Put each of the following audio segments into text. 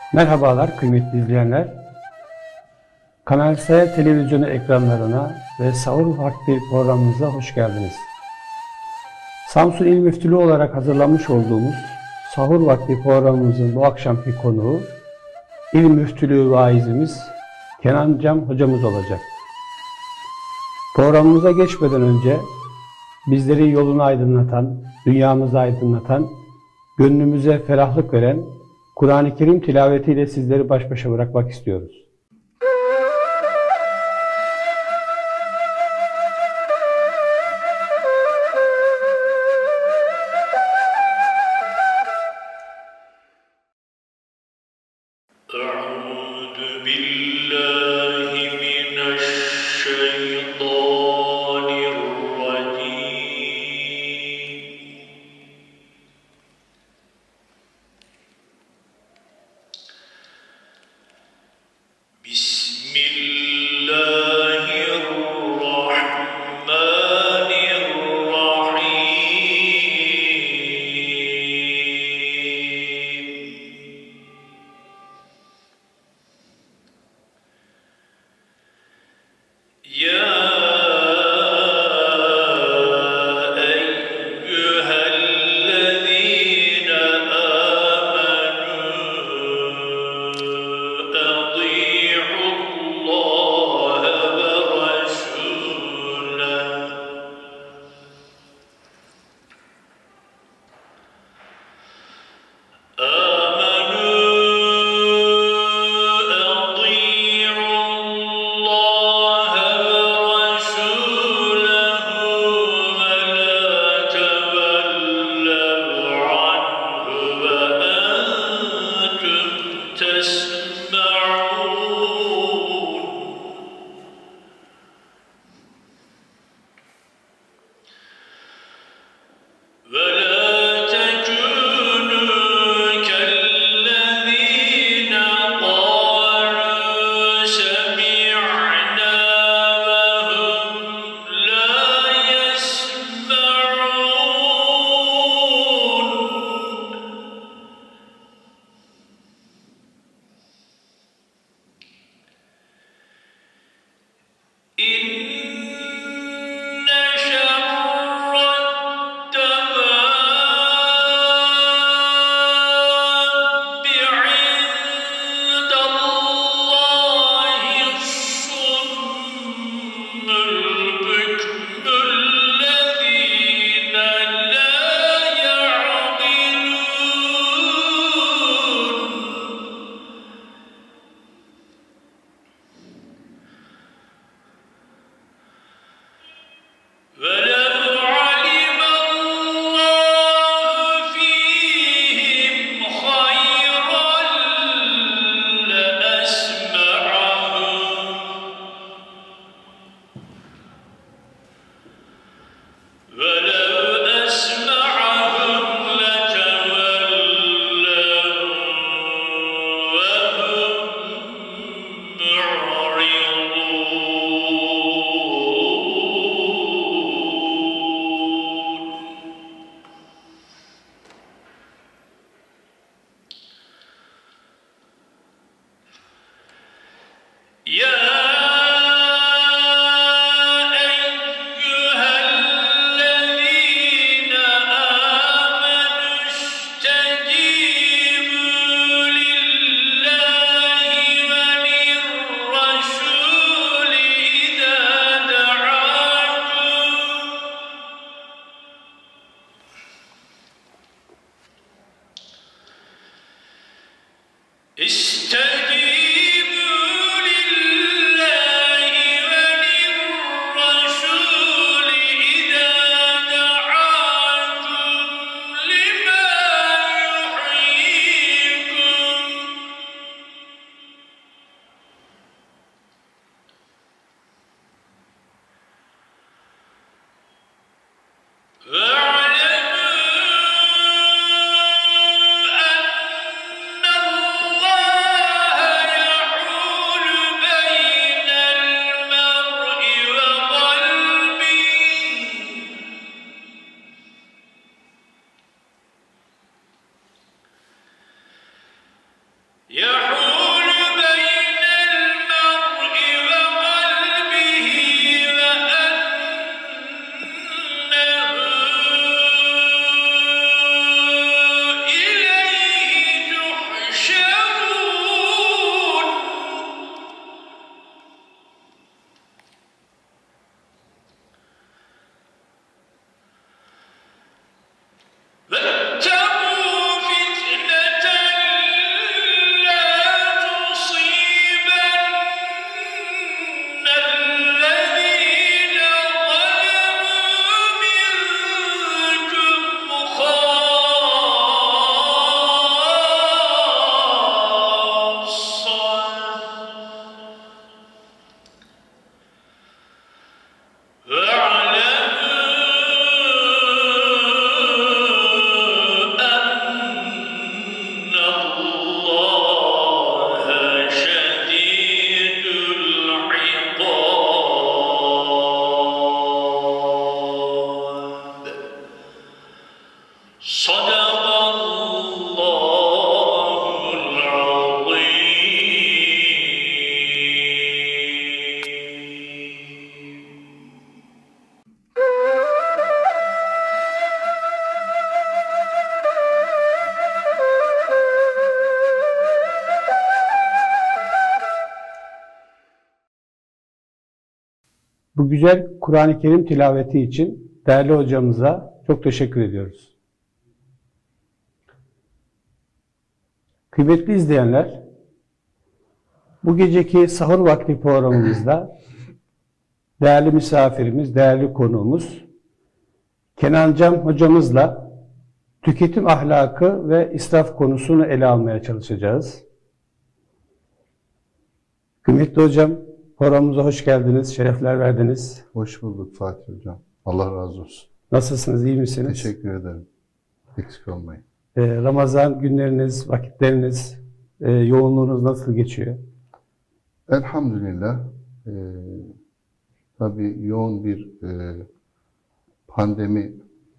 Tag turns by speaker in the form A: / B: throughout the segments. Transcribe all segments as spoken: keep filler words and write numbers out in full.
A: Merhabalar kıymetli izleyenler. Kanal S televizyonu ekranlarına ve Sahur Vakti programımıza hoş geldiniz. Samsun İl Müftülüğü olarak hazırlamış olduğumuz Sahur Vakti programımızın bu akşamki konuğu İl Müftülüğü vaizimiz Kenan Cam hocamız olacak. Programımıza geçmeden önce bizleri yolunu aydınlatan, dünyamızı aydınlatan, gönlümüze ferahlık veren Kur'an-ı Kerim tilavetiyle sizleri baş başa bırakmak istiyoruz. Bu güzel Kur'an-ı Kerim tilaveti için değerli hocamıza çok teşekkür ediyoruz. Kıymetli izleyenler, bu geceki sahur vakti programımızda değerli misafirimiz, değerli konuğumuz Kenan Cam hocamızla tüketim ahlakı ve israf konusunu ele almaya çalışacağız. Kıymetli hocam, programımıza hoş geldiniz, şerefler verdiniz.
B: Hoş bulduk Fatih Hocam. Allah razı olsun.
A: Nasılsınız, iyi misiniz?
B: Teşekkür ederim. Eksik olmayın.
A: Ee, Ramazan günleriniz, vakitleriniz, e, yoğunluğunuz nasıl geçiyor?
B: Elhamdülillah. Ee, tabii yoğun bir e, pandemi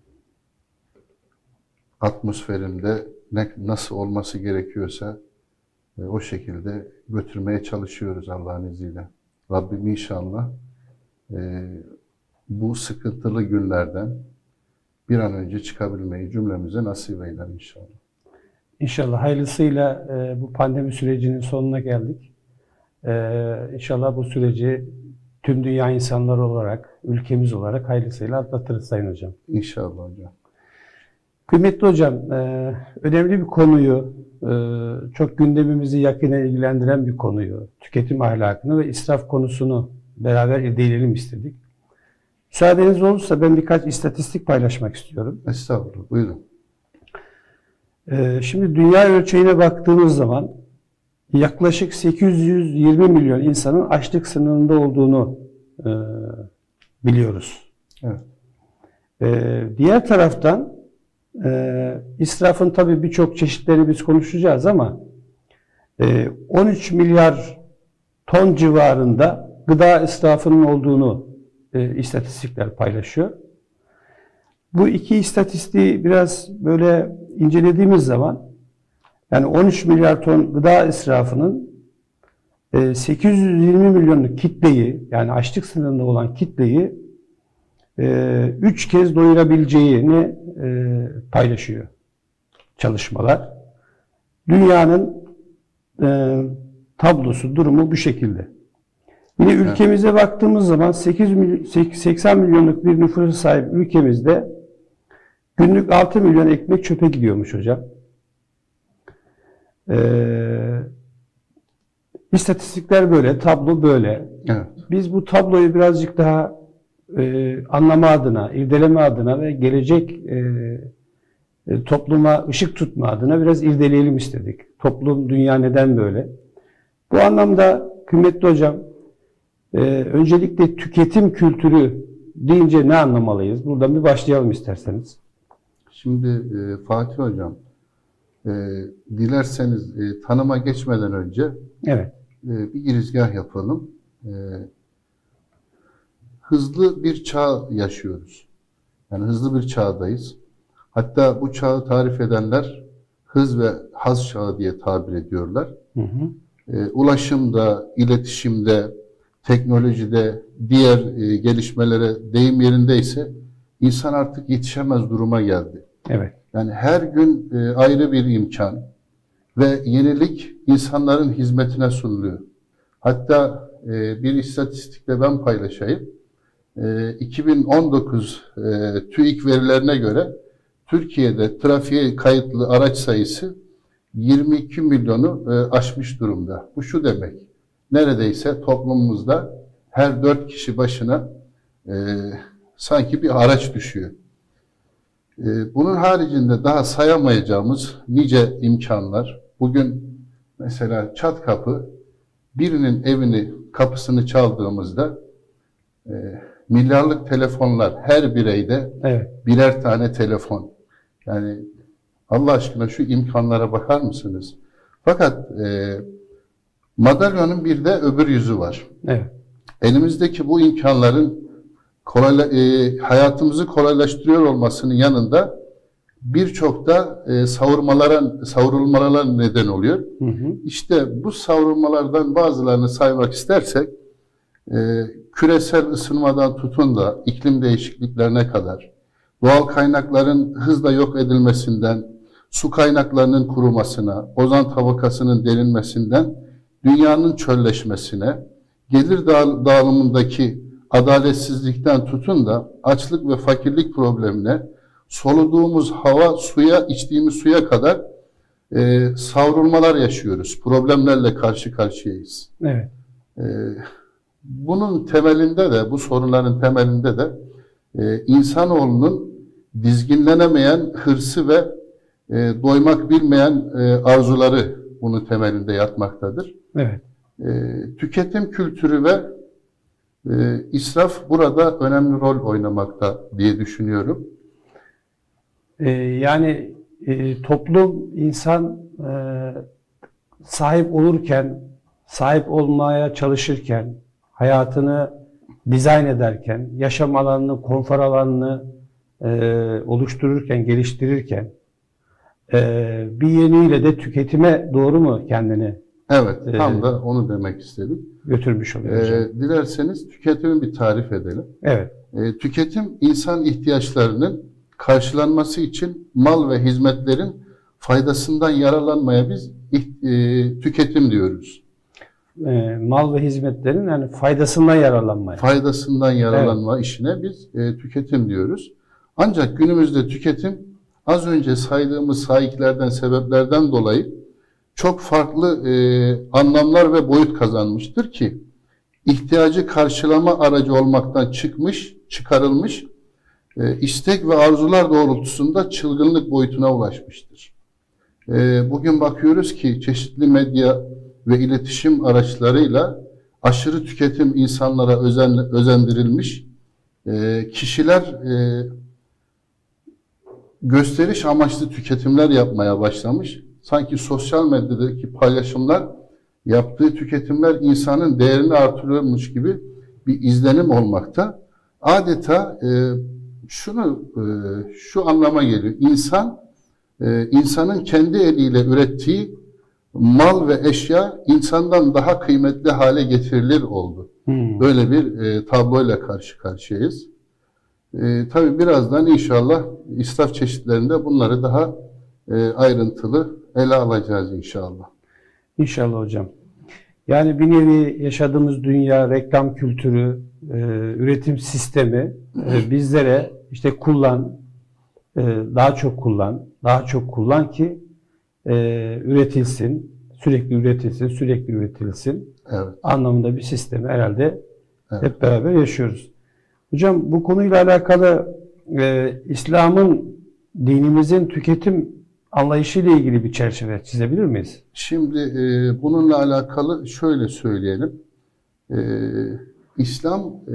B: atmosferinde ne, nasıl olması gerekiyorsa e, o şekilde götürmeye çalışıyoruz Allah'ın izniyle. Rabbim inşallah e, bu sıkıntılı günlerden bir an önce çıkabilmeyi cümlemize nasip eyler inşallah.
A: İnşallah hayırlısıyla e, bu pandemi sürecinin sonuna geldik. E, İnşallah bu süreci tüm dünya insanları olarak, ülkemiz olarak hayırlısıyla atlatırız Sayın Hocam.
B: İnşallah hocam.
A: Kıymetli hocam, e, önemli bir konuyu, e, çok gündemimizi yakinen ilgilendiren bir konuyu, tüketim ahlakını ve israf konusunu beraber irdeleyelim istedik. Müsaadeniz olursa ben birkaç istatistik paylaşmak istiyorum.
B: Estağfurullah, buyurun.
A: E, şimdi dünya ölçeğine baktığımız zaman yaklaşık sekiz yüz yirmi milyon insanın açlık sınırında olduğunu e, biliyoruz.
B: Evet.
A: E, diğer taraftan Ee, israfın tabii birçok çeşitleri biz konuşacağız ama e, on üç milyar ton civarında gıda israfının olduğunu e, istatistikler paylaşıyor. Bu iki istatistiği biraz böyle incelediğimiz zaman yani on üç milyar ton gıda israfının e, sekiz yüz yirmi milyonluk kitleyi, yani açlık sınırında olan kitleyi Ee, üç kez doyurabileceğini e, paylaşıyor çalışmalar. Dünyanın e, tablosu, durumu bu şekilde. Yine ülkemize evet. baktığımız zaman sekiz milyon, seksen milyonluk bir nüfusa sahip ülkemizde günlük altı milyon ekmek çöpe gidiyormuş hocam. Ee, istatistikler böyle, tablo böyle.
B: Evet.
A: Biz bu tabloyu birazcık daha Ee, anlama adına, irdeleme adına ve gelecek e, e, topluma ışık tutma adına biraz irdeleyelim istedik. Toplum, dünya neden böyle? Bu anlamda kıymetli hocam, e, öncelikle tüketim kültürü deyince ne anlamalıyız? Buradan bir başlayalım isterseniz.
B: Şimdi e, Fatih Hocam, e, dilerseniz e, tanıma geçmeden önce
A: evet.
B: e, bir girizgah yapalım. E, Hızlı bir çağ yaşıyoruz. Yani hızlı bir çağdayız. Hatta bu çağı tarif edenler hız ve haz çağı diye tabir ediyorlar. Hı hı. E, ulaşımda, iletişimde, teknolojide, diğer e, gelişmelere deyim yerindeyse insan artık yetişemez duruma geldi.
A: Evet.
B: Yani her gün e, ayrı bir imkan ve yenilik insanların hizmetine sunuluyor. Hatta e, bir istatistikle ben paylaşayım. iki bin on dokuz e, TÜİK verilerine göre Türkiye'de trafiğe kayıtlı araç sayısı yirmi iki milyonu e, aşmış durumda. Bu şu demek, neredeyse toplumumuzda her dört kişi başına e, sanki bir araç düşüyor. E, bunun haricinde daha sayamayacağımız nice imkanlar. Bugün mesela çat kapı birinin evini, kapısını çaldığımızda e, milyarlık telefonlar, her bireyde evet. birer tane telefon. Yani Allah aşkına şu imkanlara bakar mısınız? Fakat e, madalyonun bir de öbür yüzü var.
A: Evet.
B: Elimizdeki bu imkanların kolay, e, hayatımızı kolaylaştırıyor olmasının yanında birçok da e, savurmalara, savrulmalara neden oluyor.
A: Hı hı.
B: İşte bu savrulmalardan bazılarını saymak istersek, e, küresel ısınmadan tutun da iklim değişikliklerine kadar, doğal kaynakların hızla yok edilmesinden, su kaynaklarının kurumasına, ozon tabakasının derinmesinden, dünyanın çölleşmesine, gelir dağılımındaki adaletsizlikten tutun da açlık ve fakirlik problemine, soluduğumuz hava, suya, içtiğimiz suya kadar e, savrulmalar yaşıyoruz. Problemlerle karşı karşıyayız.
A: Evet.
B: E, bunun temelinde de, bu sorunların temelinde de e, insanoğlunun dizginlenemeyen hırsı ve e, doymak bilmeyen e, arzuları bunun temelinde yatmaktadır.
A: Evet.
B: E, tüketim kültürü ve e, israf burada önemli rol oynamakta diye düşünüyorum.
A: Ee, yani e, toplum, insan e, sahip olurken, sahip olmaya çalışırken, hayatını dizayn ederken, yaşam alanını, konfor alanını e, oluştururken, geliştirirken e, bir yönüyle de tüketime doğru mu kendini
B: Evet, tam
A: Ee,
B: da onu demek istedim.
A: götürmüş oluyor hocam?
B: Ee, dilerseniz tüketimi bir tarif edelim.
A: Evet.
B: Ee, tüketim, insan ihtiyaçlarının karşılanması için mal ve hizmetlerin faydasından yararlanmaya biz e, tüketim diyoruz.
A: E, mal ve hizmetlerin yani faydasından yararlanmaya.
B: Faydasından yararlanma evet. işine biz e, tüketim diyoruz. Ancak günümüzde tüketim az önce saydığımız sahiplerden, sebeplerden dolayı çok farklı e, anlamlar ve boyut kazanmıştır ki ihtiyacı karşılama aracı olmaktan çıkmış, çıkarılmış, e, istek ve arzular doğrultusunda çılgınlık boyutuna ulaşmıştır. E, bugün bakıyoruz ki çeşitli medya ve iletişim araçlarıyla aşırı tüketim insanlara özen, özendirilmiş, e, kişiler e, gösteriş amaçlı tüketimler yapmaya başlamış. Sanki sosyal medyadaki paylaşımlar, yaptığı tüketimler insanın değerini artırıyormuş gibi bir izlenim olmakta. Adeta e, şunu e, şu anlama geliyor. İnsan, e, insanın kendi eliyle ürettiği mal ve eşya insandan daha kıymetli hale getirilir oldu. Hmm. Böyle bir e, tabloyla karşı karşıyayız. E, tabii birazdan inşallah israf çeşitlerinde bunları daha e, ayrıntılı ele alacağız inşallah.
A: İnşallah hocam. Yani bir nevi yaşadığımız dünya, reklam kültürü, e, üretim sistemi e, bizlere işte kullan, e, daha çok kullan, daha çok kullan ki e, üretilsin, sürekli üretilsin, sürekli üretilsin
B: evet.
A: anlamında bir sistemi herhalde
B: evet.
A: hep beraber yaşıyoruz. Hocam bu konuyla alakalı e, İslam'ın, dinimizin tüketim anlayışıyla ilgili bir çerçeve çizebilir miyiz?
B: Şimdi e, bununla alakalı şöyle söyleyelim. E, İslam e,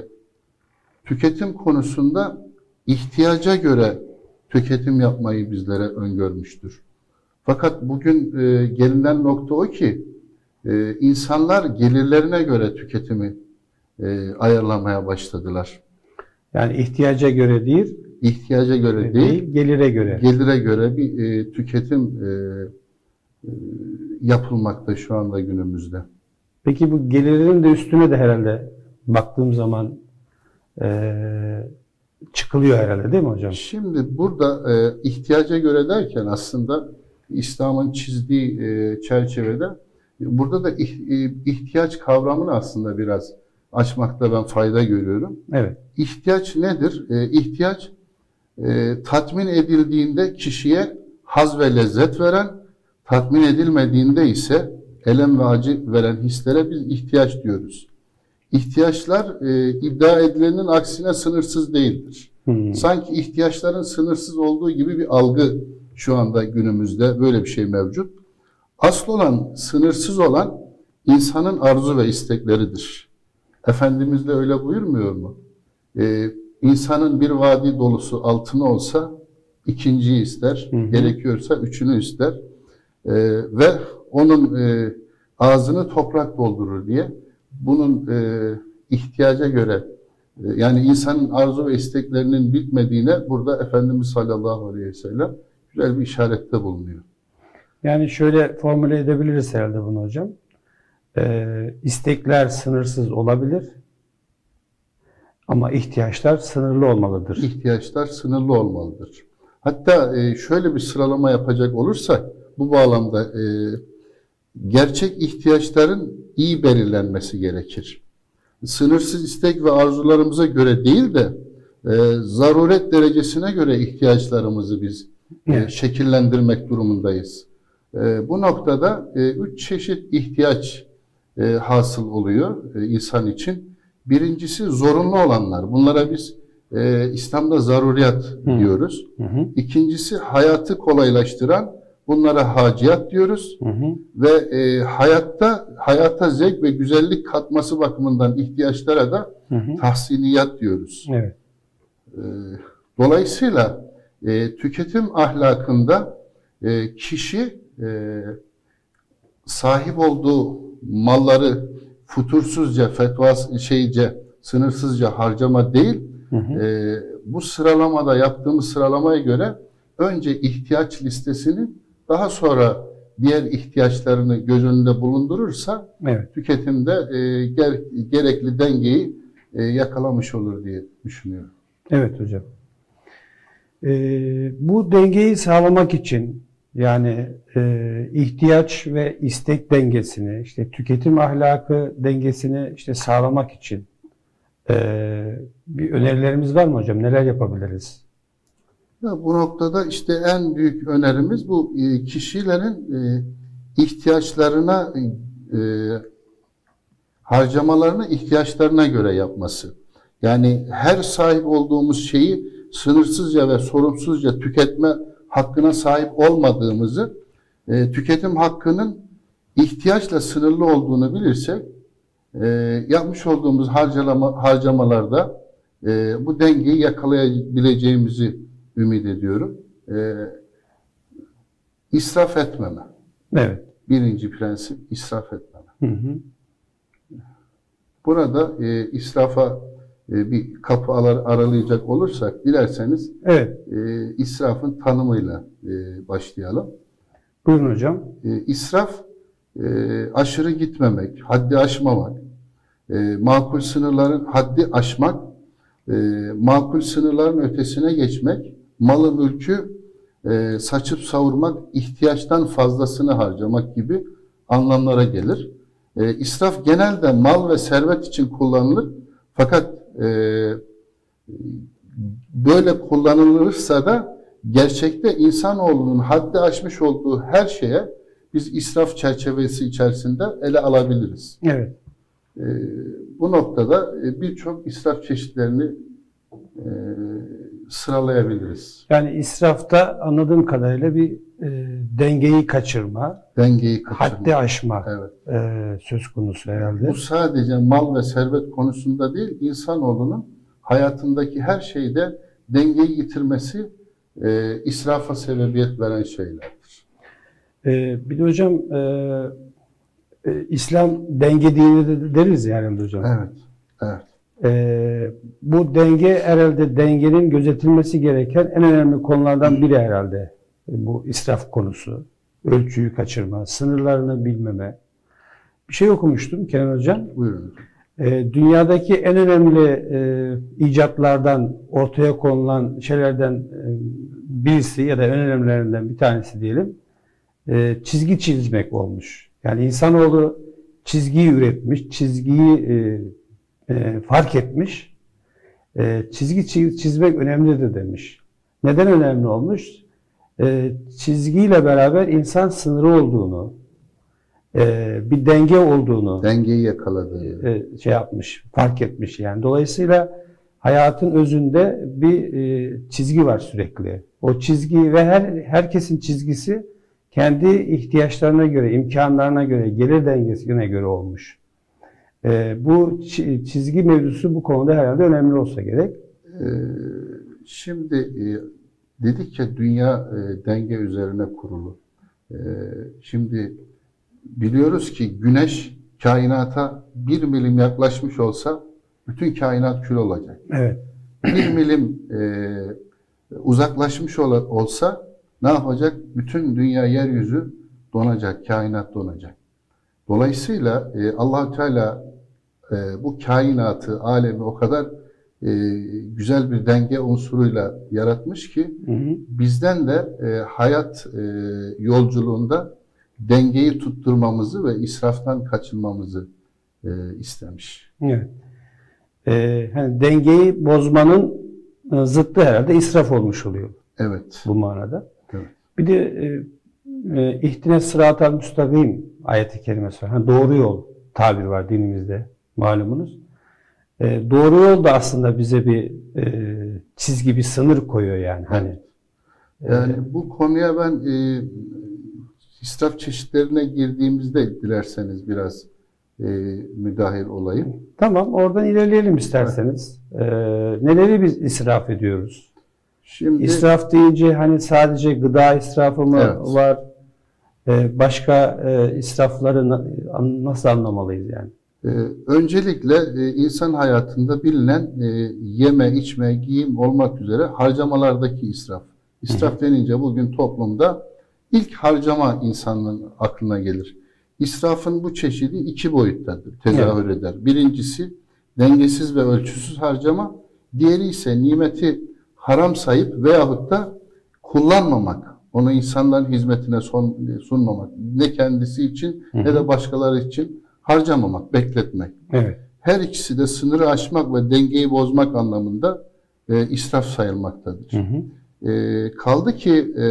B: tüketim konusunda ihtiyaca göre tüketim yapmayı bizlere öngörmüştür. Fakat bugün e, gelinen nokta o ki e, insanlar gelirlerine göre tüketimi e, ayarlamaya başladılar.
A: Yani ihtiyaca göre değil,
B: ihtiyaca göre
A: değil,
B: değil,
A: gelire göre.
B: Gelire göre bir e, tüketim e, e, yapılmakta şu anda günümüzde.
A: Peki bu gelirin de üstüne de herhalde baktığım zaman e, çıkılıyor herhalde değil mi hocam?
B: Şimdi burada e, ihtiyaca göre derken aslında İslam'ın çizdiği e, çerçevede burada da ihtiyaç kavramını aslında biraz açmakta ben fayda görüyorum.
A: Evet.
B: İhtiyaç nedir? E, ihtiyaç e, tatmin edildiğinde kişiye haz ve lezzet veren, tatmin edilmediğinde ise elem ve acı veren hislere biz ihtiyaç diyoruz. İhtiyaçlar e, iddia edilenin aksine sınırsız değildir. Hmm. Sanki ihtiyaçların sınırsız olduğu gibi bir algı şu anda günümüzde böyle bir şey mevcut. Asıl olan, sınırsız olan insanın arzu ve istekleridir. Efendimiz de öyle buyurmuyor mu? Ee, insanın bir vadi dolusu altını olsa ikinciyi ister, hı hı. gerekiyorsa üçünü ister ee, ve onun e, ağzını toprak doldurur diye bunun e, ihtiyaca göre E, yani insanın arzu ve isteklerinin bitmediğine burada Efendimiz sallallahu aleyhi ve sellem güzel bir işarette bulunuyor.
A: Yani şöyle formüle edebiliriz herhalde bunu hocam. Ee, istekler sınırsız olabilir ama ihtiyaçlar sınırlı olmalıdır.
B: İhtiyaçlar sınırlı olmalıdır. Hatta e, şöyle bir sıralama yapacak olursak bu bağlamda e, gerçek ihtiyaçların iyi belirlenmesi gerekir. Sınırsız istek ve arzularımıza göre değil de e, zaruret derecesine göre ihtiyaçlarımızı biz e,
A: Evet.
B: şekillendirmek durumundayız. E, bu noktada e, üç çeşit ihtiyaç e, hasıl oluyor e, insan için. Birincisi zorunlu olanlar. Bunlara biz e, İslam'da zaruriyat
A: Hı.
B: diyoruz.
A: Hı hı,
B: İkincisi hayatı kolaylaştıran. Bunlara haciyat diyoruz.
A: hı hı,
B: Ve e, hayatta hayata zevk ve güzellik katması bakımından ihtiyaçlara da
A: hı hı.
B: tahsiniyat diyoruz.
A: Evet.
B: E, dolayısıyla e, tüketim ahlakında e, kişi e, sahip olduğu malları futursuzca, fetvas şeyce, sınırsızca harcama değil,
A: Hı hı.
B: e, bu sıralamada yaptığımız sıralamaya göre önce ihtiyaç listesini daha sonra diğer ihtiyaçlarını göz önünde bulundurursa
A: Evet.
B: tüketimde e, ger, gerekli dengeyi e, yakalamış olur diye düşünüyorum.
A: Evet hocam. Ee, bu dengeyi sağlamak için yani e, ihtiyaç ve istek dengesini, işte tüketim ahlakı dengesini işte sağlamak için e, bir önerilerimiz var mı hocam? Neler yapabiliriz?
B: Ya bu noktada işte en büyük önerimiz bu e, kişilerin e, ihtiyaçlarına e, harcamalarını ihtiyaçlarına göre yapması. Yani her sahip olduğumuz şeyi sınırsızca ve sorumsuzca tüketme hakkına sahip olmadığımızı, e, tüketim hakkının ihtiyaçla sınırlı olduğunu bilirsek, e, yapmış olduğumuz harcama, harcamalarda e, bu dengeyi yakalayabileceğimizi ümit ediyorum. E, israf etmeme.
A: Evet.
B: Birinci prensip israf etmeme.
A: Hı hı.
B: Burada e, israfa e, bir kapı arar, aralayacak olursak dilerseniz
A: Evet.
B: e, israfın tanımıyla e, başlayalım.
A: Buyurun hocam.
B: E, israf e, aşırı gitmemek, haddi aşmamak, e, makul sınırların haddi aşmak, e, makul sınırların ötesine geçmek, malı mülkü e, saçıp savurmak, ihtiyaçtan fazlasını harcamak gibi anlamlara gelir. E, israf genelde mal ve servet için kullanılır. Fakat e, böyle kullanılırsa da gerçekte insanoğlunun haddi aşmış olduğu her şeye biz israf çerçevesi içerisinde ele alabiliriz.
A: Evet.
B: E, bu noktada e, birçok israf çeşitlerini e, sıralayabiliriz.
A: Yani israfta anladığım kadarıyla bir e, dengeyi kaçırma,
B: Dengeyi kaçırma.
A: haddi aşma
B: Evet.
A: e, söz konusu herhalde.
B: Bu sadece mal ve servet konusunda değil, insanoğlunun hayatındaki her şeyde dengeyi yitirmesi e, israfa sebebiyet veren şeylerdir.
A: E, bir de hocam e, e, İslam denge dini de deriz yani hocam.
B: Evet, evet.
A: E, bu denge herhalde dengenin gözetilmesi gereken en önemli konulardan biri herhalde. Bu israf konusu. Ölçüyü kaçırma, sınırlarını bilmeme. Bir şey okumuştum Kenan hocam.
B: Buyurun.
A: E, dünyadaki en önemli e, icatlardan, ortaya konulan şeylerden e, birisi ya da en önemlilerinden bir tanesi diyelim, e, çizgi çizmek olmuş. Yani insanoğlu çizgiyi üretmiş, çizgiyi e, e, fark etmiş. E, çizgi çizmek önemlidir demiş. Neden önemli olmuş? E, çizgiyle beraber insan sınırı olduğunu, e, bir denge olduğunu
B: Dengeyi yakaladığı.
A: e, şey yapmış, fark etmiş yani. Dolayısıyla hayatın özünde bir e, çizgi var sürekli. O çizgi ve her herkesin çizgisi kendi ihtiyaçlarına göre, imkanlarına göre, gelir dengesine göre olmuş. E, bu çizgi mevzusu bu konuda herhalde önemli olsa gerek.
B: Ee, şimdi e, dedik ya dünya e, denge üzerine kurulu. E, şimdi biliyoruz ki güneş kainata bir milim yaklaşmış olsa Bütün kainat kül olacak.
A: Evet.
B: Bir milim e, uzaklaşmış ol, olsa ne yapacak? Bütün dünya, yeryüzü donacak, kainat donacak. Dolayısıyla e, Allah-u Teala e, bu kainatı, alemi o kadar e, güzel bir denge unsuruyla yaratmış ki
A: Hı hı.
B: bizden de e, hayat e, yolculuğunda dengeyi tutturmamızı ve israftan kaçınmamızı e, istemiş.
A: Evet. Ee, hani dengeyi bozmanın e, zıttı herhalde israf olmuş oluyor
B: Evet.
A: bu manada.
B: Evet.
A: Bir de e, e, ihtine sıratal müstakim ayeti kerimesi var. Hani doğru yol tabir var dinimizde malumunuz. E, doğru yol da aslında bize bir e, çizgi, bir sınır koyuyor yani. Hani
B: Yani bu konuya ben e, israf çeşitlerine girdiğimizde dilerseniz biraz e, müdahil olayım.
A: tamam, oradan ilerleyelim isterseniz. E, neleri biz israf ediyoruz?
B: Şimdi
A: İsraf deyince hani sadece gıda israfı mı
B: Evet.
A: var? E, başka e, israfları na- an- nasıl anlamalıyız yani?
B: e, öncelikle e, insan hayatında bilinen e, yeme, içme, giyim olmak üzere harcamalardaki israf. İsraf denince bugün toplumda ilk harcama insanın aklına gelir. İsrafın bu çeşidi iki boyuttadır, tezahür eder. Birincisi dengesiz ve ölçüsüz harcama, diğeri ise nimeti haram sayıp veyahut da kullanmamak, onu insanların hizmetine son, sunmamak, ne kendisi için
A: Hı hı.
B: ne de başkaları için harcamamak, bekletmek.
A: Evet.
B: Her ikisi de sınırı aşmak ve dengeyi bozmak anlamında e, israf sayılmaktadır.
A: Hı hı.
B: E, kaldı ki e,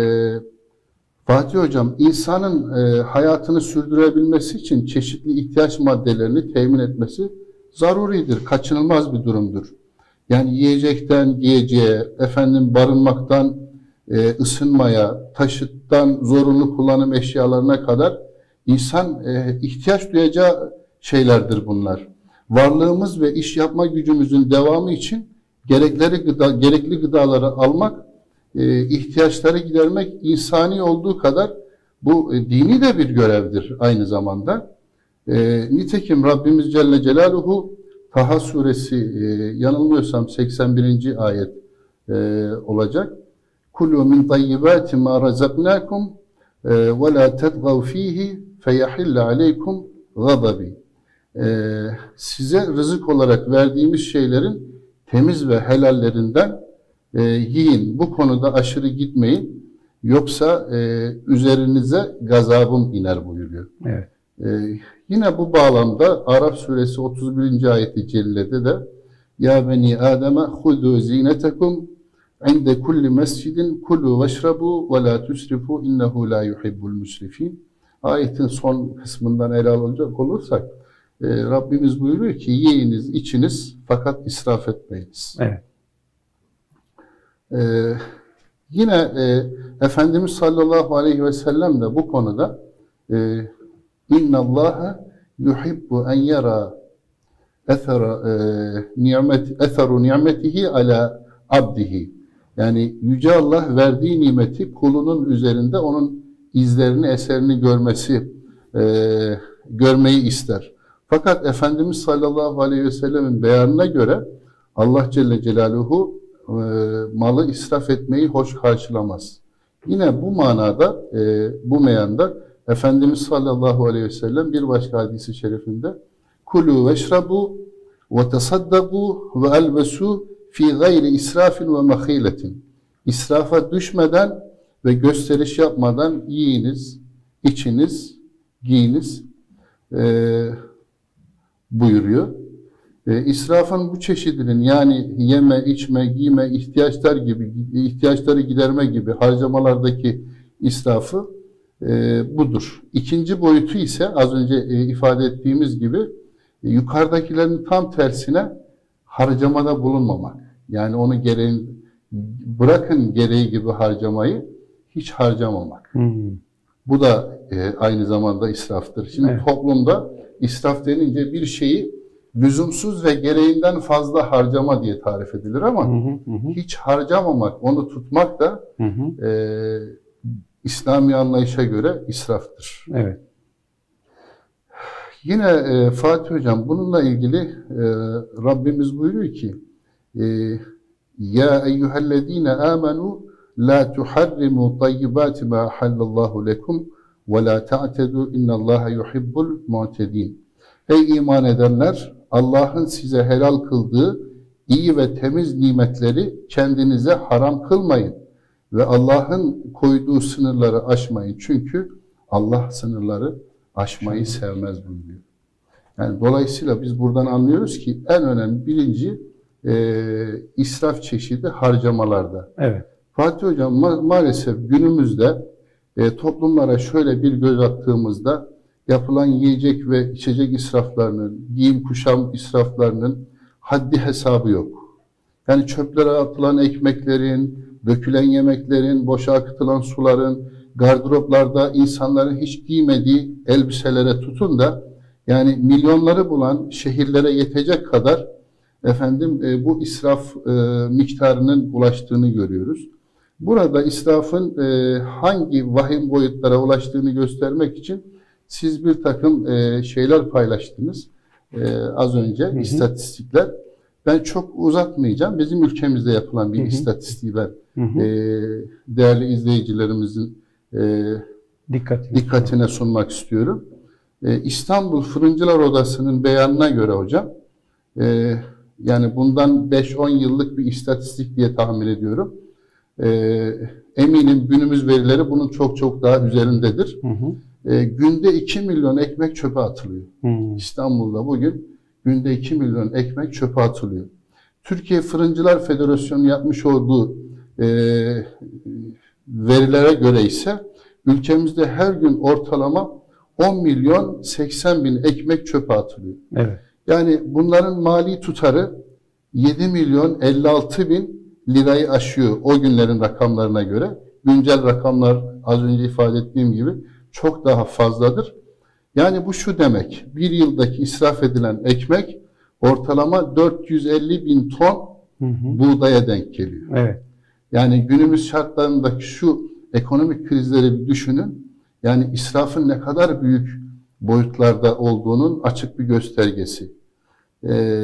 B: Fatih Hocam, insanın e, hayatını sürdürebilmesi için çeşitli ihtiyaç maddelerini temin etmesi zaruridir, kaçınılmaz bir durumdur. Yani yiyecekten giyeceğe, efendim barınmaktan e, ısınmaya, taşıttan zorunlu kullanım eşyalarına kadar insan e, ihtiyaç duyacağı şeylerdir bunlar. Varlığımız ve iş yapma gücümüzün devamı için gerekleri gıda, gerekli gıdaları almak, e, ihtiyaçları gidermek insani olduğu kadar bu e, dini de bir görevdir aynı zamanda. E, nitekim Rabbimiz Celle Celaluhu Taha suresi e, yanılmıyorsam seksen birinci ayet e, olacak. Kulu min tayyibati ma razaknakum ve la tetgav fihi feyahilla aleykum gadabi. Size rızık olarak verdiğimiz şeylerin temiz ve helallerinden e, yiyin. Bu konuda aşırı gitmeyin. Yoksa e, üzerinize gazabım iner buyuruyor.
A: Evet.
B: E, yine bu bağlamda Araf suresi otuz birinci ayeti cellede de Ya beni Adem'e hudu zinetekum inde kulli mescidin kulu veşrabu ve la tusrifu innehu la yuhibbul musrifin. Ayetin son kısmından ele alacak olursak e, Rabbimiz buyuruyor ki yiyiniz, içiniz fakat israf etmeyiniz.
A: Evet.
B: Ee, yine e, Efendimiz sallallahu aleyhi ve sellem de bu konuda e, inna Allaha yuhibbu en yara ethera e, nimet etheru nimetihi ala abdihi. Yani yüce Allah verdiği nimeti kulunun üzerinde onun izlerini, eserini görmesi e, görmeyi ister. Fakat Efendimiz sallallahu aleyhi ve sellemin beyanına göre Allah Celle Celaluhu e, malı israf etmeyi hoş karşılamaz. Yine bu manada, e, bu meyanda Efendimiz sallallahu aleyhi ve sellem bir başka hadisi şerifinde kulu veşrabu ve tasaddaku ve elbesu fi gayri israfin ve mahiletin. İsrafa düşmeden ve gösteriş yapmadan yiyiniz, içiniz, giyiniz e, buyuruyor. E, israfın bu çeşidinin yani yeme, içme, giyme, ihtiyaçlar gibi, ihtiyaçları giderme gibi harcamalardaki israfı e, budur. İkinci boyutu ise az önce e, ifade ettiğimiz gibi e, yukarıdakilerin tam tersine harcamada bulunmamak. Yani onu gereğin, bırakın gereği gibi harcamayı hiç harcamamak.
A: Hmm.
B: Bu da e, aynı zamanda israftır. Şimdi
A: Evet.
B: toplumda israf denince bir şeyi lüzumsuz ve gereğinden fazla harcama diye tarif edilir ama
A: Hı hı, hı.
B: hiç harcamamak, onu tutmak da
A: Hı hı.
B: e, İslami anlayışa göre israftır.
A: Evet.
B: Yine e, Fatih Hocam bununla ilgili e, Rabbimiz buyuruyor ki e, Ya eyyühellezine amenu la tuharrimu tayyibati ma hallallahu lekum ve la ta'tedu innallaha yuhibbul mu'tedin. Ey iman edenler, Allah'ın size helal kıldığı iyi ve temiz nimetleri kendinize haram kılmayın ve Allah'ın koyduğu sınırları aşmayın. Çünkü Allah sınırları aşmayı sevmez buyuruyor. Yani dolayısıyla biz buradan anlıyoruz ki en önemli birinci e, israf çeşidi harcamalarda.
A: Evet.
B: Fatih Hocam ma maalesef günümüzde e, toplumlara şöyle bir göz attığımızda yapılan yiyecek ve içecek israflarının, giyim kuşam israflarının haddi hesabı yok. Yani çöplere atılan ekmeklerin, dökülen yemeklerin, boşa akıtılan suların, gardıroplarda insanların hiç giymediği elbiselere tutun da yani milyonları bulan şehirlere yetecek kadar efendim e, bu israf e, miktarının ulaştığını görüyoruz. Burada israfın e, hangi vahim boyutlara ulaştığını göstermek için siz bir takım e, şeyler paylaştınız e, az önce, hı hı. istatistikler. Ben çok uzatmayacağım. Bizim ülkemizde yapılan bir hı hı. istatistiği ben hı hı. E, değerli izleyicilerimizin e, dikkatine, dikkatine sunmak istiyorum. E, İstanbul Fırıncılar Odası'nın beyanına göre hocam, e, yani bundan beş on yıllık bir istatistik diye tahmin ediyorum. E, eminim günümüz verileri bunun çok çok daha üzerindedir. Hı hı. E, günde iki milyon ekmek çöpe atılıyor. Hı. İstanbul'da bugün günde iki milyon ekmek çöpe atılıyor. Türkiye Fırıncılar Federasyonu yapmış olduğu e, verilere göre ise ülkemizde her gün ortalama on milyon seksen bin ekmek çöpe atılıyor. Evet. Yani bunların mali tutarı yedi milyon elli altı bin lirayı aşıyor o günlerin rakamlarına göre. Güncel rakamlar az önce ifade ettiğim gibi çok daha fazladır. Yani bu şu demek, bir yıldaki israf edilen ekmek ortalama dört yüz elli bin ton hı hı. buğdaya denk geliyor. Evet. Yani günümüz şartlarındaki şu ekonomik krizleri bir düşünün. Yani israfın ne kadar büyük boyutlarda olduğunun açık bir göstergesi. Ee,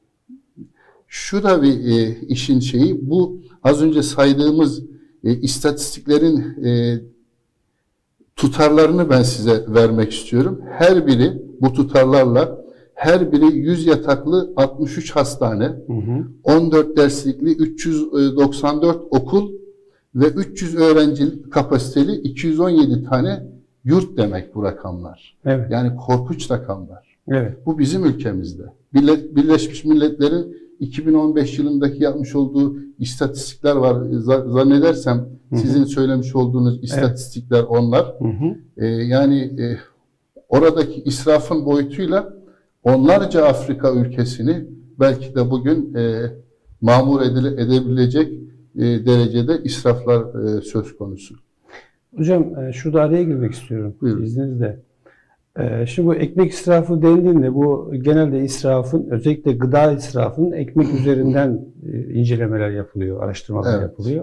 B: şu da bir e, işin şeyi, bu az önce saydığımız e, istatistiklerin e, tutarlarını ben size vermek istiyorum. Her biri bu tutarlarla her biri yüz yataklı altmış üç hastane, hı hı. on dört derslikli üç yüz doksan dört okul ve üç yüz öğrenci kapasiteli iki yüz on yedi tane yurt demek bu rakamlar. Evet. Yani korkunç rakamlar. Evet. Bu bizim ülkemizde. Birleşmiş Milletler'in iki bin on beş yılındaki yapmış olduğu istatistikler var. Zannedersem hı hı. sizin söylemiş olduğunuz istatistikler evet. onlar. Hı hı. Ee, yani e, oradaki israfın boyutuyla onlarca Afrika ülkesini belki de bugün e, mamur edile, edebilecek e, derecede israflar e, söz konusu.
A: Hocam e, şurada araya girmek istiyorum. Buyurun. İzninizle. E, şimdi bu ekmek israfı dendiğinde bu genelde israfın, özellikle gıda israfının ekmek üzerinden e, incelemeler yapılıyor, araştırmalar evet. yapılıyor.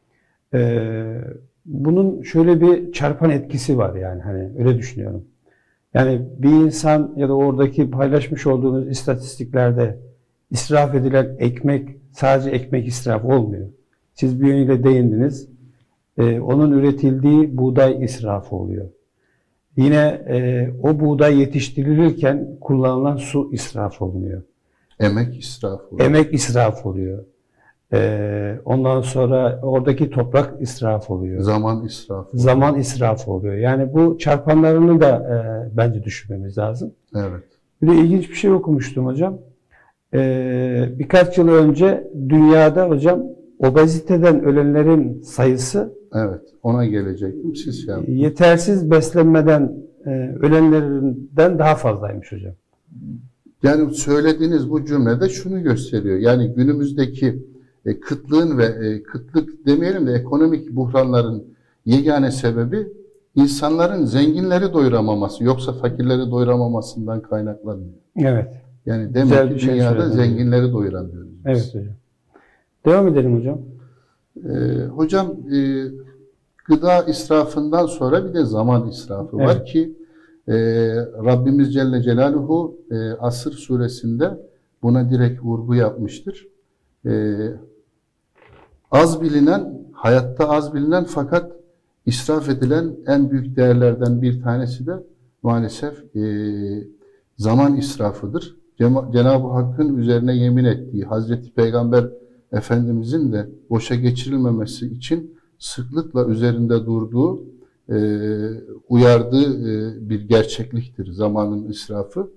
A: E, bunun şöyle bir çarpan etkisi var yani hani öyle düşünüyorum. Yani bir insan ya da oradaki paylaşmış olduğunuz istatistiklerde israf edilen ekmek sadece ekmek israfı olmuyor. Siz bir yönüyle değindiniz. Ee, onun üretildiği buğday israfı oluyor. Yine e, o buğday yetiştirilirken kullanılan su israfı oluyor.
B: Emek israfı oluyor.
A: Emek israfı oluyor. Ee, ondan sonra oradaki toprak israfı oluyor.
B: Zaman israfı oluyor.
A: Zaman israfı oluyor. Yani bu çarpanlarını da e, bence düşünmemiz lazım.
B: Evet.
A: Bir de ilginç bir şey okumuştum hocam. Ee, birkaç yıl önce dünyada hocam obeziteden ölenlerin sayısı
B: evet, ona gelecektim. Siz şey yaptınız.
A: Yetersiz beslenmeden e, ölenlerinden daha fazlaymış hocam.
B: Yani söylediğiniz bu cümlede şunu gösteriyor. Yani günümüzdeki e, kıtlığın ve e, kıtlık demeyelim de ekonomik buhranların yegane sebebi insanların zenginleri doyuramaması, yoksa fakirleri doyuramamasından kaynaklanıyor.
A: Evet.
B: Yani demek ki şey dünyada zenginleri doyuramıyoruz. Biz.
A: Evet hocam. Devam edelim hocam.
B: Ee, hocam e, gıda israfından sonra bir de zaman israfı evet. var ki e, Rabbimiz Celle Celaluhu e, Asr suresinde buna direkt vurgu yapmıştır. E, az bilinen, hayatta az bilinen fakat israf edilen en büyük değerlerden bir tanesi de maalesef e, zaman israfıdır. Cenab-ı Hakk'ın üzerine yemin ettiği, Hazreti Peygamber Efendimizin de boşa geçirilmemesi için sıklıkla üzerinde durduğu, e, uyardığı e, bir gerçekliktir zamanın israfı.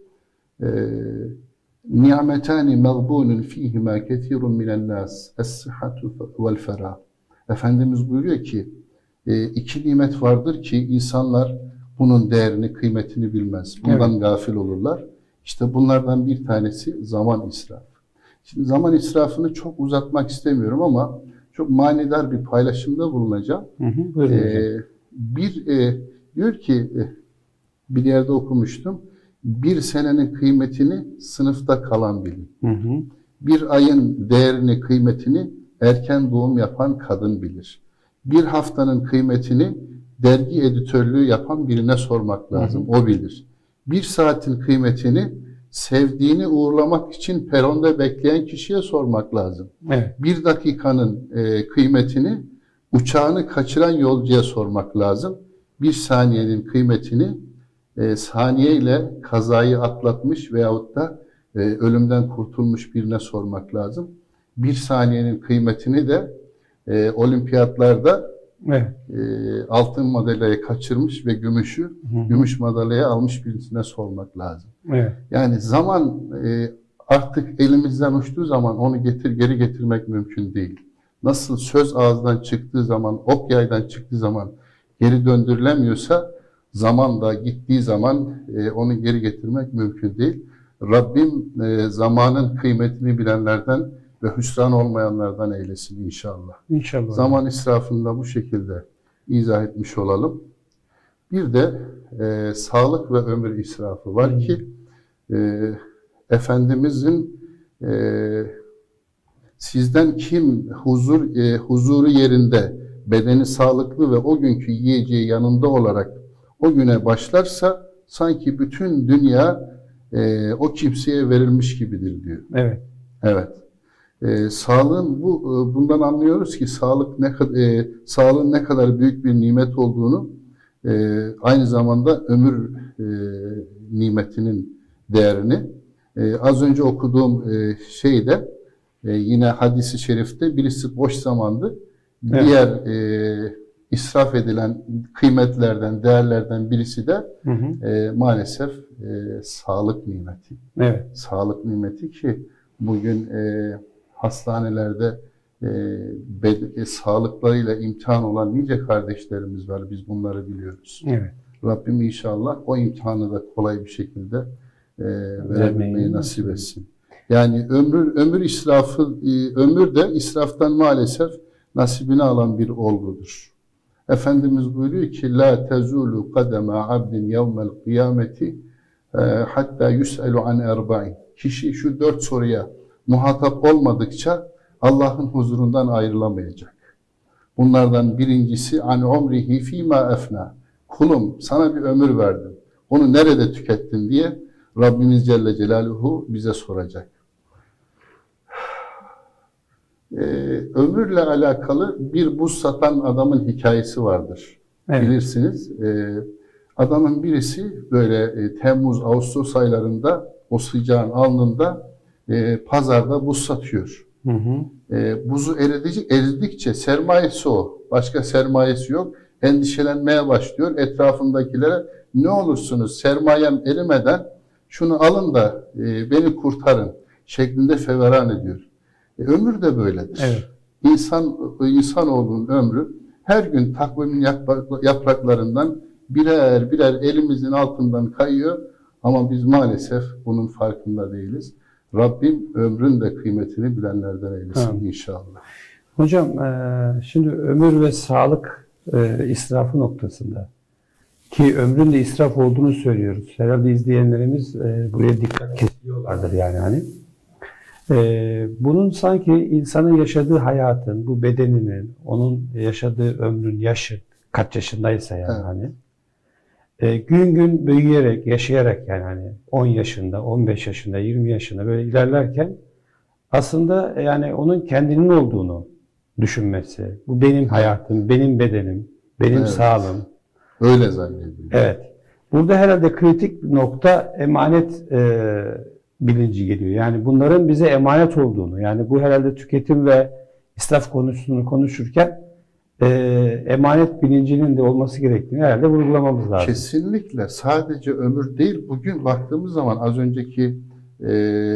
B: Ni'metani mağbunun fihima kethirun minen nas es-sıhhatu vel ferah. Efendimiz buyuruyor ki e, iki nimet vardır ki insanlar bunun değerini, kıymetini bilmez. Bundan evet. gafil olurlar. İşte bunlardan bir tanesi zaman israfı. Şimdi zaman israfını çok uzatmak istemiyorum ama çok manidar bir paylaşımda bulunacağım. Hı hı, ee, bir e, diyor ki e, bir yerde okumuştum. Bir senenin kıymetini sınıfta kalan bilir. Hı hı. Bir ayın değerini, kıymetini erken doğum yapan kadın bilir. Bir haftanın kıymetini dergi editörlüğü yapan birine sormak lazım. Hı hı. O bilir. Bir saatin kıymetini sevdiğini uğurlamak için peronda bekleyen kişiye sormak lazım. Evet. Bir dakikanın e, kıymetini uçağını kaçıran yolcuya sormak lazım. Bir saniyenin kıymetini e, saniye ile kazayı atlatmış veyahut da e, ölümden kurtulmuş birine sormak lazım. Bir saniyenin kıymetini de e, olimpiyatlarda evet. e, altın madalyayı kaçırmış ve gümüşü, hı hı. gümüş madalyayı almış birisine sormak lazım. Evet. Yani zaman e, artık elimizden uçtuğu zaman onu getir geri getirmek mümkün değil. Nasıl söz ağızdan çıktığı zaman, ok yaydan çıktığı zaman geri döndürülemiyorsa, zaman da gittiği zaman e, onu geri getirmek mümkün değil. Rabbim e, zamanın kıymetini bilenlerden ve hüsran olmayanlardan eylesin inşallah. İnşallah. Zaman israfını da bu şekilde izah etmiş olalım. Bir de e, sağlık ve ömür israfı var hmm. ki e, Efendimizin e, sizden kim huzur e, huzuru yerinde, bedeni sağlıklı ve o günkü yiyeceği yanında olarak o güne başlarsa sanki bütün dünya e, o kimseye verilmiş gibidir diyor. Evet. Evet. E, sağlığın bu e, bundan anlıyoruz ki sağlık ne kadar e, sağlığın ne kadar büyük bir nimet olduğunu, e, aynı zamanda ömür e, nimetinin değerini e, az önce okuduğum e, şeyde e, yine hadisi şerifte birisi boş zamandı. Evet. Diğer e, israf edilen kıymetlerden, değerlerden birisi de hı hı. E, maalesef e, sağlık nimeti. Evet. Sağlık nimeti ki bugün e, hastanelerde e, bed- e, sağlıklarıyla imtihan olan nice kardeşlerimiz var. Biz bunları biliyoruz. Evet. Rabbim inşallah o imtihanı da kolay bir şekilde e, verebilmeyi nasip etsin. Yani ömür ömür israfı, e, ömür de israftan maalesef nasibini alan bir olgudur. Efendimiz buyuruyor ki la tezulu kademe abdin yevmel kıyameti hatta yus'elu an erba'in. Kişi şu dört soruya muhatap olmadıkça Allah'ın huzurundan ayrılamayacak. Bunlardan birincisi an umrihi fîmâ efnâ. Kulum sana bir ömür verdim. Onu nerede tükettin diye Rabbimiz Celle Celaluhu bize soracak. Ee, ömürle alakalı bir buz satan adamın hikayesi vardır. Evet. Bilirsiniz. Ee, adamın birisi böyle e, Temmuz, Ağustos aylarında o sıcağın alnında e, pazarda buz satıyor. Hı hı. E, buzu eridikçe, eridikçe sermayesi o. Başka sermayesi yok. Endişelenmeye başlıyor. Etrafındakilere ne olursunuz sermayem erimeden şunu alın da e, beni kurtarın şeklinde feveran ediyor. E, ömür de böyledir. Evet. İnsan, insanoğlunun ömrü her gün takvimin yapraklarından birer birer elimizin altından kayıyor ama biz maalesef bunun farkında değiliz. Rabbim ömrün de kıymetini bilenlerden eylesin ha. inşallah.
A: Hocam şimdi ömür ve sağlık israfı noktasında ki ömrün de israf olduğunu söylüyoruz. Herhalde izleyenlerimiz buraya dikkat kesiyorlardır yani hani. Bunun sanki insanın yaşadığı hayatın, bu bedeninin, onun yaşadığı ömrün yaşı kaç yaşındaysa yani evet. hani e, gün gün büyüyerek, yaşayarak yani hani on yaşında, on beş yaşında, yirmi yaşında böyle ilerlerken aslında yani onun kendinin olduğunu düşünmesi. Bu benim hayatım, benim bedenim, benim
B: Evet.
A: sağlığım.
B: Öyle zannediyorum.
A: Evet. Burada herhalde kritik nokta emanet e, bilinci geliyor. Yani bunların bize emanet olduğunu, yani bu herhalde tüketim ve israf konusunu konuşurken e, emanet bilincinin de olması gerektiğini herhalde vurgulamamız lazım.
B: Kesinlikle. Sadece ömür değil. Bugün baktığımız zaman az önceki e,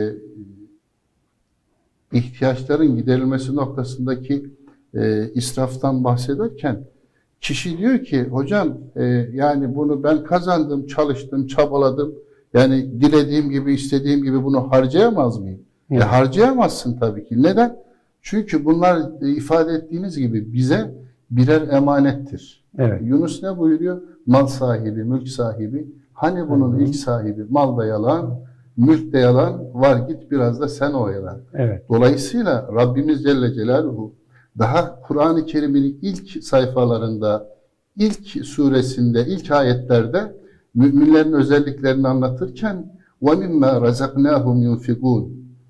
B: ihtiyaçların giderilmesi noktasındaki e, israftan bahsederken kişi diyor ki hocam e, yani bunu ben kazandım, çalıştım, çabaladım. Yani dilediğim gibi, istediğim gibi bunu harcayamaz mıyım?
A: Evet.
B: E, harcayamazsın tabii ki. Neden? Çünkü bunlar e, ifade ettiğiniz gibi bize birer emanettir.
A: Evet.
B: Yunus ne buyuruyor? Mal sahibi, mülk sahibi. Hani bunun
A: Hı hı.
B: ilk sahibi mal da yalan, mülk de yalan, var git biraz da sen oyalan.
A: Evet.
B: Dolayısıyla Rabbimiz Celle Celaluhu daha Kur'an-ı Kerim'in ilk sayfalarında, ilk suresinde, ilk ayetlerde müminlerin özelliklerini anlatırken وَمِمَّا رَزَقْنَاهُمْ يُنْفِقُونَ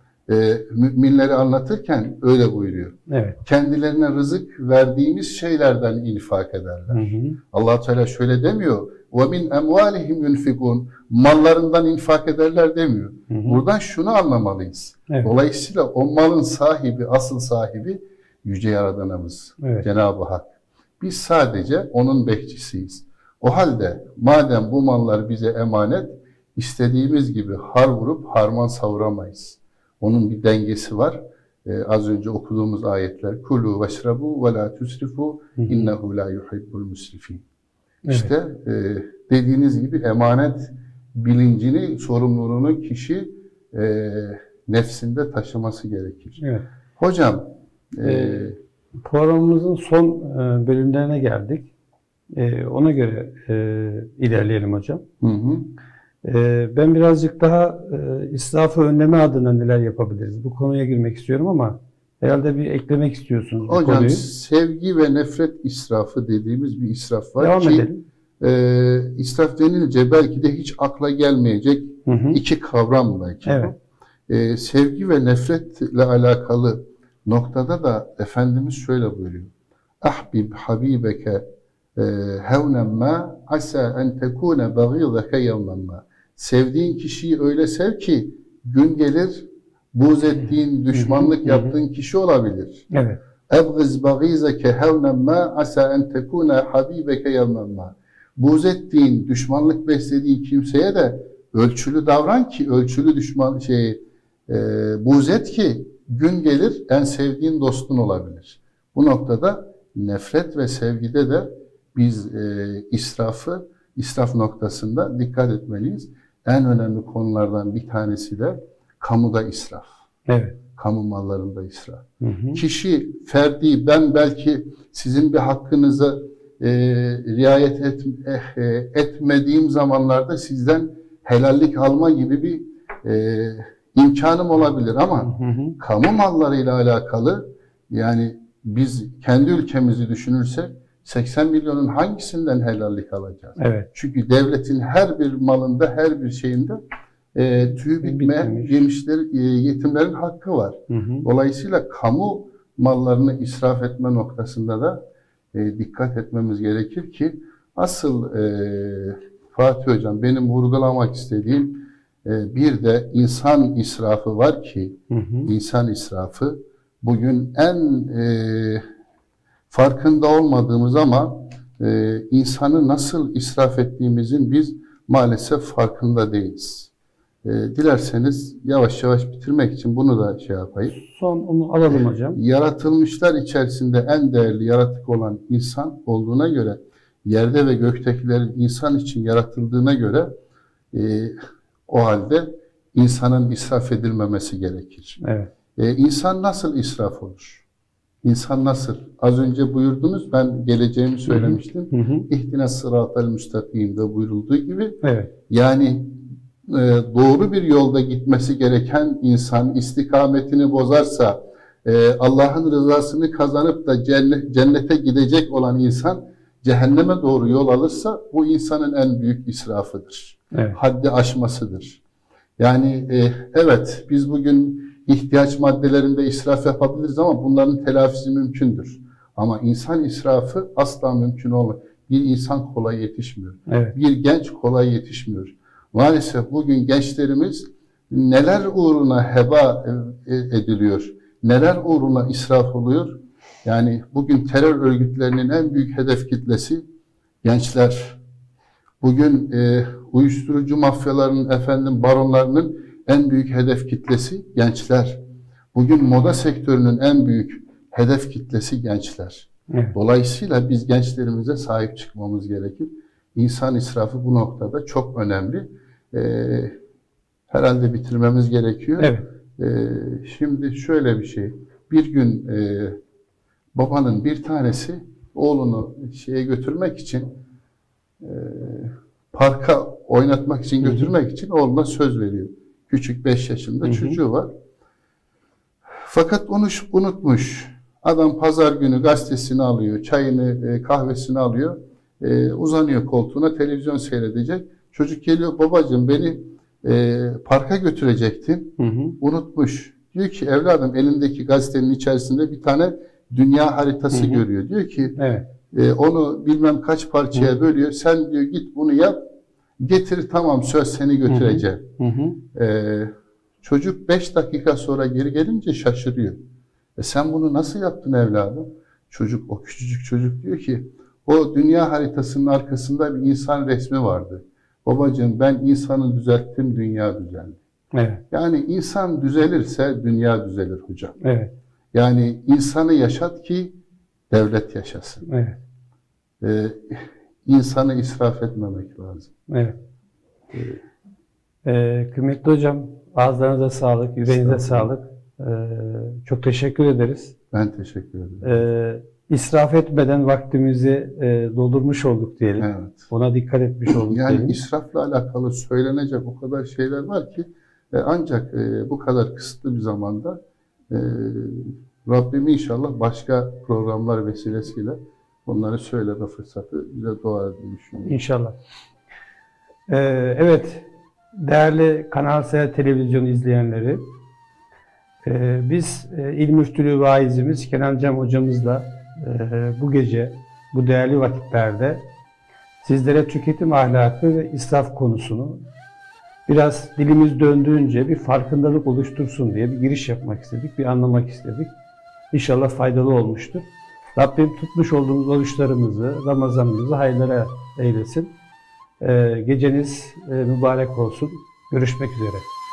B: e, müminleri anlatırken öyle buyuruyor.
A: Evet.
B: Kendilerine rızık verdiğimiz şeylerden infak ederler.
A: Hı hı.
B: Allah Teala şöyle demiyor. وَمِنْ اَمْوَالِهِمْ يُنْفِقُونَ mallarından infak ederler demiyor.
A: Hı hı.
B: Buradan şunu anlamalıyız.
A: Evet.
B: Dolayısıyla o malın sahibi, asıl sahibi Yüce Yaradanımız,
A: Evet.
B: Cenab-ı Hak. Biz sadece onun bekçisiyiz. O halde madem bu mallar bize emanet, istediğimiz gibi har vurup harman savuramayız. Onun bir dengesi var. Ee, az önce okuduğumuz ayetler kulu veşrabu ve la tusrifu innehu la yuhibbul musrifin.
A: Evet.
B: İşte e, dediğiniz gibi emanet bilincini, sorumluluğunu kişi e, nefsinde taşıması gerekir.
A: Evet.
B: Hocam e,
A: Ee, Programımızın son e, bölümlerine geldik. E, ona göre e, ilerleyelim hocam.
B: hı hı.
A: E, ben birazcık daha e, israfı önleme adına neler yapabiliriz? Bu konuya girmek istiyorum ama herhalde bir eklemek istiyorsunuz bu
B: Hocam
A: konuyu.
B: sevgi ve nefret israfı dediğimiz bir israf var
A: Devam
B: ki
A: edelim.
B: e, israf denilince belki de hiç akla gelmeyecek
A: Hı hı.
B: iki kavram belki.
A: Evet.
B: E, sevgi ve nefretle alakalı noktada da Efendimiz şöyle buyuruyor. Ahbib habibeke e, hevnen ma asa en tekune bagîzeke yevmen ma. Sevdiğin kişiyi öyle sev ki gün gelir buğz ettiğin, düşmanlık yaptığın kişi olabilir.
A: Evet.
B: Ebgiz bagîzeke hevnen ma asa en tekune habibeke yevmen ma. Buğz ettiğin, düşmanlık beslediğin kimseye de ölçülü davran ki, ölçülü düşman şey e, buğz et ki gün gelir en sevdiğin dostun olabilir. Bu noktada nefret ve sevgide de biz e, israfı, israf noktasında dikkat etmeliyiz. En önemli konulardan bir tanesi de kamuda israf.
A: Evet.
B: Kamu mallarında israf.
A: Hı hı.
B: Kişi, ferdi, ben belki sizin bir hakkınızı e, riayet et, eh, e, etmediğim zamanlarda sizden helallik alma gibi bir e, imkanım olabilir ama
A: Hı hı.
B: kamu mallarıyla alakalı yani biz kendi ülkemizi düşünürsek seksen milyonun hangisinden helallik alacağız?
A: Evet.
B: Çünkü devletin her bir malında, her bir şeyinde e, tüyü bitmeyen
A: Bitmemiş.
B: yemişler, e, yetimlerin hakkı var.
A: Hı hı.
B: Dolayısıyla kamu mallarını israf etme noktasında da e, dikkat etmemiz gerekir ki asıl e, Fatih Hocam benim vurgulamak istediğim e, bir de insan israfı var ki
A: Hı hı.
B: insan israfı bugün en e, farkında olmadığımız ama e, insanı nasıl israf ettiğimizin biz maalesef farkında değiliz. E, dilerseniz yavaş yavaş bitirmek için bunu da şey yapayım.
A: Son onu alalım hocam.
B: Yaratılmışlar içerisinde en değerli yaratık olan insan olduğuna göre, yerde ve göktekilerin insan için yaratıldığına göre e, o halde insanın israf edilmemesi gerekir.
A: Evet.
B: E, insan nasıl israf olur? İnsan nasıl? Az önce buyurdunuz, ben geleceğimi söylemiştim.
A: Hı hı.
B: İhdine sıratel müstakimde buyurulduğu gibi.
A: Evet.
B: Yani e, doğru bir yolda gitmesi gereken insan istikametini bozarsa, e, Allah'ın rızasını kazanıp da cennet, cennete gidecek olan insan cehenneme doğru yol alırsa bu insanın en büyük israfıdır.
A: Evet.
B: Haddi aşmasıdır. Yani e, evet biz bugün ihtiyaç maddelerinde israf yapabiliriz ama bunların telafisi mümkündür. Ama insan israfı asla mümkün olmaz. Bir insan kolay yetişmiyor.
A: Evet.
B: Bir genç kolay yetişmiyor. Maalesef bugün gençlerimiz neler uğruna heba ediliyor, neler uğruna israf oluyor. Yani bugün terör örgütlerinin en büyük hedef kitlesi gençler. Bugün e, uyuşturucu mafyalarının, efendim baronlarının en büyük hedef kitlesi gençler. Bugün moda sektörünün en büyük hedef kitlesi gençler.
A: Evet.
B: Dolayısıyla biz gençlerimize sahip çıkmamız gerekir. İnsan israfı bu noktada çok önemli. Ee, herhalde bitirmemiz gerekiyor.
A: Evet.
B: Ee, şimdi şöyle bir şey. Bir gün e, babanın bir tanesi oğlunu şeye götürmek için e, parka oynatmak için götürmek için oğluna söz veriyor. Küçük beş yaşında
A: Hı hı.
B: çocuğu var. Fakat onu unutmuş. Adam pazar günü gazetesini alıyor, çayını, kahvesini alıyor, e, uzanıyor koltuğuna, televizyon seyredecek. Çocuk geliyor, babacığım beni e, parka götürecektin,
A: Hı hı.
B: unutmuş. Diyor ki evladım elindeki gazetenin içerisinde bir tane dünya haritası
A: Hı hı.
B: görüyor. Diyor ki
A: Evet.
B: e, onu bilmem kaç parçaya
A: Hı.
B: bölüyor. Sen diyor git bunu yap, getir tamam söz seni götüreceğim.
A: Hı hı.
B: E, çocuk beş dakika sonra geri gelince şaşırıyor. E sen bunu nasıl yaptın evladım? Çocuk, o küçücük çocuk diyor ki, o dünya haritasının arkasında bir insan resmi vardı. Babacığım ben insanı düzelttim, dünya düzeldi.
A: Evet.
B: Yani insan düzelirse dünya düzelir hocam.
A: Evet.
B: Yani insanı yaşat ki devlet yaşasın.
A: Evet.
B: Ee, insanı israf etmemek lazım.
A: Evet. Ee, kıymetli hocam, ağızlarınıza sağlık, yüreğinize sağlık. Ee, çok teşekkür ederiz.
B: Ben teşekkür ederim.
A: Ee, israf etmeden vaktimizi e, doldurmuş olduk diyelim.
B: Evet.
A: Ona dikkat etmiş olduk
B: Yani
A: diyelim.
B: israfla alakalı söylenecek o kadar şeyler var ki e, ancak e, bu kadar kısıtlı bir zamanda e, Rabbim inşallah başka programlar vesilesiyle onları söyleme fırsatı bize doğar diye düşünüyorum.
A: İnşallah. Ee, evet, değerli Kanal S televizyon izleyenleri, e, biz e, İl Müftülüğü vaizimiz Kenan Cem hocamızla e, bu gece, bu değerli vakitlerde sizlere tüketim ahlakı ve israf konusunu biraz dilimiz döndüğünce bir farkındalık oluştursun diye bir giriş yapmak istedik, bir anlamak istedik. İnşallah faydalı olmuştur. Rabbim tutmuş olduğumuz oruçlarımızı, Ramazanımızı hayırlara eylesin. Ee, geceniz e, mübarek olsun. Görüşmek üzere.